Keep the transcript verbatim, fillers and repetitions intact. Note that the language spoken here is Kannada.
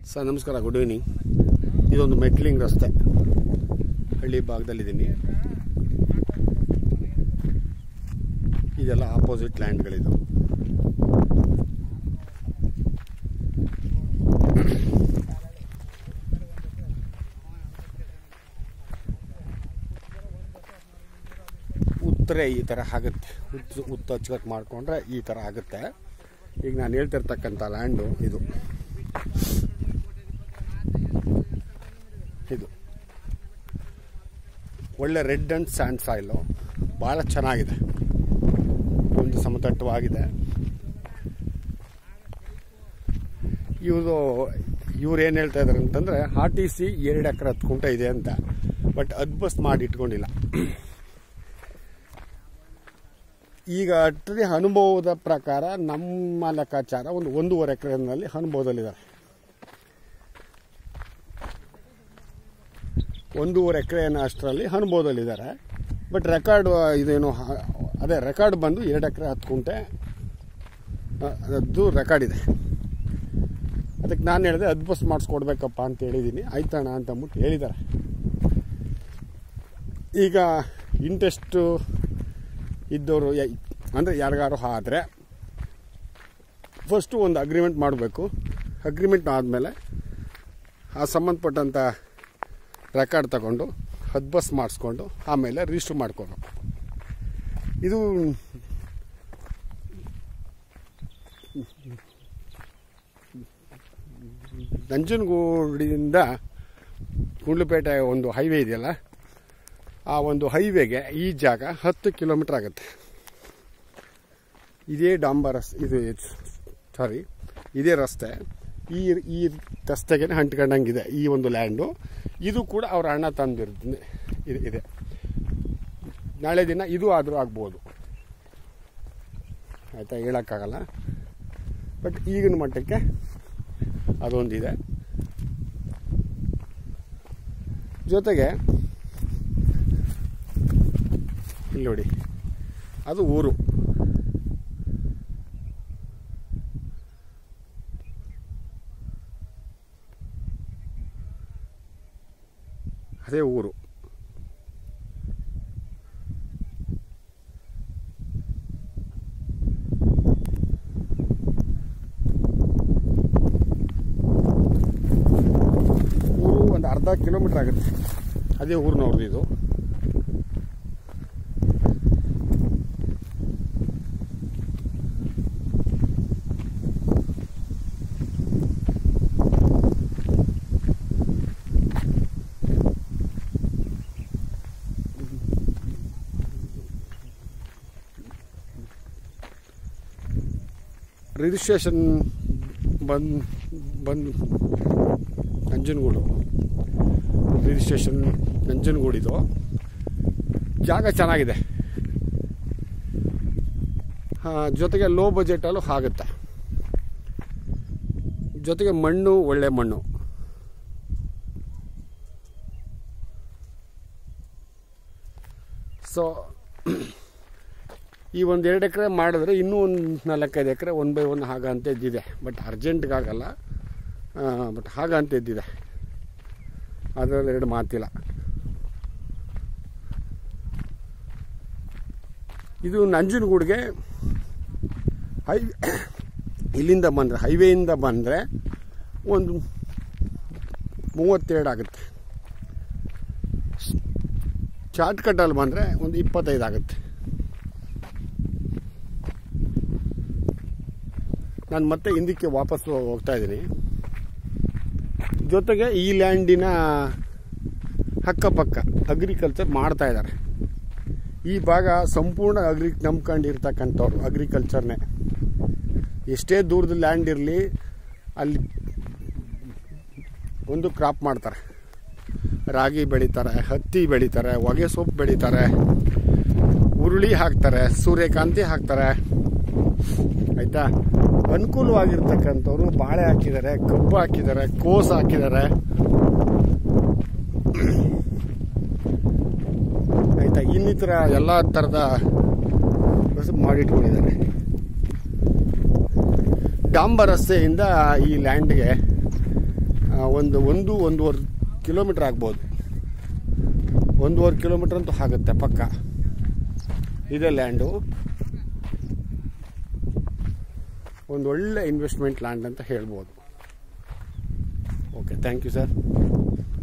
ಸರ್ ನಮಸ್ಕಾರ, ಗುಡ್ ಈವ್ನಿಂಗ್. ಇದೊಂದು ಮೆಟ್ಲಿಂಗ್ ರಸ್ತೆ, ಹಳ್ಳಿ ಭಾಗದಲ್ಲಿದ್ದೀನಿ. ಇದೆಲ್ಲ ಆಪೋಸಿಟ್ ಲ್ಯಾಂಡ್ಗಳಿದು. ಉತ್ತರೆ ಈ ಥರ ಆಗುತ್ತೆ, ಉತ್ತು ಉತ್ತು ಹಚ್ಕಟ್ಟು ಮಾಡಿಕೊಂಡ್ರೆ ಈ ಥರ ಆಗುತ್ತೆ. ಈಗ ನಾನು ಹೇಳ್ತಿರ್ತಕ್ಕಂಥ ಲ್ಯಾಂಡು ಇದು ಇದು ಒಳ್ಳೆ ರೆಡ್ ಆ್ಯಂಡ್ ಸ್ಯಾಂಡ್ ಸಾಯಿಲು, ಭಾಳ ಚೆನ್ನಾಗಿದೆ, ಒಂದು ಸಮತಟ್ಟವಾಗಿದೆ. ಇವರು ಇವ್ರು ಏನು ಹೇಳ್ತಾ ಇದ್ದಾರೆ ಅಂತಂದರೆ ಆರ್ ಟಿ ಸಿ ಎರಡು ಎಕರೆ ಹತ್ತು ಕುಂಟೆ ಇದೆ ಅಂತ, ಬಟ್ ಅದ್ಬಸ್ ಮಾಡಿ ಇಟ್ಕೊಂಡಿಲ್ಲ. ಈಗ ಅಟ್ರಿ ಅನುಭವದ ಪ್ರಕಾರ ನಮ್ಮ ಲೆಕ್ಕಾಚಾರ ಒಂದು ಒಂದೂವರೆ ಎಕರೆನಲ್ಲಿ ಅನುಭವದಲ್ಲಿದ್ದಾರೆ. ಒಂದೂವರೆ ಎಕರೆನ ಅಷ್ಟರಲ್ಲಿ ಅನುಭವದಲ್ಲಿದ್ದಾರೆ. ಬಟ್ ರೆಕಾರ್ಡ್ ಇದೇನು ಅದೇ ರೆಕಾರ್ಡ್ ಬಂದು ಎರಡು ಎಕರೆ ಹತ್ತು ಕುಂಟೆ ಅದು ರೆಕಾರ್ಡ್ ಇದೆ. ಅದಕ್ಕೆ ನಾನು ಹೇಳಿದೆ ಅದ್ಬಸ್ ಮಾಡಿಸ್ಕೊಡ್ಬೇಕಪ್ಪ ಅಂತ ಹೇಳಿದ್ದೀನಿ. ಆಯ್ತಣ್ಣ ಅಂತ ಅಂದ್ಬಿಟ್ಟು ಹೇಳಿದ್ದಾರೆ. ಈಗ ಇಂಟ್ರೆಸ್ಟು ಇದ್ದವರು ಅಂದರೆ ಯಾರಿಗಾರು ಆದರೆ ಫಸ್ಟು ಒಂದು ಅಗ್ರಿಮೆಂಟ್ ಮಾಡಬೇಕು. ಅಗ್ರಿಮೆಂಟ್ ಆದಮೇಲೆ ಆ ಸಂಬಂಧಪಟ್ಟಂಥ ರೆಕಾರ್ಡ್ ತಗೊಂಡು ಹದ್ಬಸ್ ಮಾಡಿಸ್ಕೊಂಡು ಆಮೇಲೆ ರಿಜಿಸ್ಟ್ರ್ ಮಾಡ್ಕೋಬೇಕು. ಇದು ನಂಜನಗೂಡಿಂದ ಗುಂಡ್ಲುಪೇಟೆ ಒಂದು ಹೈವೇ ಇದೆಯಲ್ಲ, ಆ ಒಂದು ಹೈವೇಗೆ ಈ ಜಾಗ ಹತ್ತು ಕಿಲೋಮೀಟ್ರ್ ಆಗುತ್ತೆ. ಇದೇ ಡಾಂಬರ್ ಇದು ಸಾರಿ ಇದೇ ರಸ್ತೆ ಈ ಈ ರಸ್ತೆಗೆ ಅಂಟ್ಕೊಂಡಂಗಿದೆ ಈ ಒಂದು ಲ್ಯಾಂಡು. ಇದು ಕೂಡ ಅವ್ರ ಅಣ್ಣ ತಂದಿರೋದು ಇದೆ. ನಾಳೆ ದಿನ ಇದು ಆದರೂ ಆಗ್ಬೋದು, ಆಯಿತಾ, ಹೇಳೋಕ್ಕಾಗಲ್ಲ. ಬಟ್ ಈಗಿನ ಮಟ್ಟಕ್ಕೆ ಅದೊಂದಿದೆ. ಜೊತೆಗೆ ಇಲ್ಲಿ ನೋಡಿ, ಅದು ಊರು. ಅದೇ ಊರು. ಊರು ಒಂದು ಅರ್ಧ ಕಿಲೋಮೀಟ್ರ್ ಆಗುತ್ತೆ. ಅದೇ ಊರಿನವ್ರದ್ದು ಇದು. ರಿಜಿಸ್ಟ್ರೇಷನ್ ಬಂದು ಬಂದು ನಂಜನಗೂಡು ರಿಜಿಸ್ಟ್ರೇಷನ್ ನಂಜನಗೂಡಿದು ಜಾಗ ಚೆನ್ನಾಗಿದೆ. ಜೊತೆಗೆ ಲೋ ಬಜೆಟಲ್ಲೂ ಆಗುತ್ತೆ. ಜೊತೆಗೆ ಮಣ್ಣು ಒಳ್ಳೆ ಮಣ್ಣು. ಸೊ ಈ ಒಂದು ಎರಡು ಎಕರೆ ಮಾಡಿದ್ರೆ ಇನ್ನೂ ಒಂದು ನಾಲ್ಕೈದು ಎಕರೆ ಒನ್ ಬೈ ಒನ್ ಹಾಗಂತ ಇದ್ದಿದೆ. ಬಟ್ ಅರ್ಜೆಂಟ್ಗಾಗಲ್ಲ, ಬಟ್ ಹಾಗಂತ ಇದ್ದಿದೆ. ಅದರಲ್ಲಿ ಎರಡು ಮಾತಿಲ್ಲ. ಇದು ನಂಜನಗೂಡಿಗೆ ಹೈ ಇಲ್ಲಿಂದ ಬಂದರೆ ಹೈವೇಯಿಂದ ಬಂದರೆ ಒಂದು ಮೂವತ್ತೆರಡು ಆಗುತ್ತೆ. ಶಾರ್ಟ್ ಕಟ್ಟಲ್ಲಿ ಬಂದರೆ ಒಂದು ಇಪ್ಪತ್ತೈದು ಆಗುತ್ತೆ. ನಾನು ಮತ್ತೆ ಹಿಂದಕ್ಕೆ ವಾಪಸ್ ಹೋಗ್ತಾ ಇದ್ದೀನಿ. ಜೊತೆಗೆ ಈ ಲ್ಯಾಂಡಿನ ಅಕ್ಕಪಕ್ಕ ಅಗ್ರಿಕಲ್ಚರ್ ಮಾಡ್ತಾ ಇದ್ದಾರೆ. ಈ ಭಾಗ ಸಂಪೂರ್ಣ ಅಗ್ರಿ ನಂಬ್ಕೊಂಡಿರ್ತಕ್ಕಂಥವ್ರು ಅಗ್ರಿಕಲ್ಚರ್ನೇ. ಎಷ್ಟೇ ದೂರದ ಲ್ಯಾಂಡ್ ಇರಲಿ ಅಲ್ಲಿ ಒಂದು ಕ್ರಾಪ್ ಮಾಡ್ತಾರೆ. ರಾಗಿ ಬೆಳೀತಾರೆ, ಹತ್ತಿ ಬೆಳೀತಾರೆ, ಹೊಗೆ ಸೊಪ್ಪು ಬೆಳೀತಾರೆ, ಹುರುಳಿ ಹಾಕ್ತಾರೆ, ಸೂರ್ಯಕಾಂತಿ ಹಾಕ್ತಾರೆ. ಆಯಿತಾ, ಅನುಕೂಲವಾಗಿರ್ತಕ್ಕಂಥವ್ರು ಬಾಳೆ ಹಾಕಿದ್ದಾರೆ, ಕಬ್ಬು ಹಾಕಿದ್ದಾರೆ, ಕೋಸು ಹಾಕಿದ್ದಾರೆ. ಆಯಿತಾ, ಇನ್ನಿತರ ಎಲ್ಲ ಥರದ ಮಾಡಿಟ್ಕೊಂಡಿದ್ದಾರೆ. ಡಾಂಬರ್ ರಸ್ತೆಯಿಂದ ಈ ಲ್ಯಾಂಡ್ಗೆ ಒಂದು ಒಂದು ಒಂದೂವರೆ ಕಿಲೋಮೀಟ್ರ್ ಆಗ್ಬೋದು, ಒಂದೂವರೆ ಕಿಲೋಮೀಟ್ರ್ ಅಂತೂ ಆಗುತ್ತೆ ಪಕ್ಕ. ಇದೇ ಲ್ಯಾಂಡು ಒಂದು ಒಳ್ಳೆ ಇನ್ವೆಸ್ಟ್ಮೆಂಟ್ ಲ್ಯಾಂಡ್ ಅಂತ ಹೇಳ್ಬೋದು. Okay, thank you sir.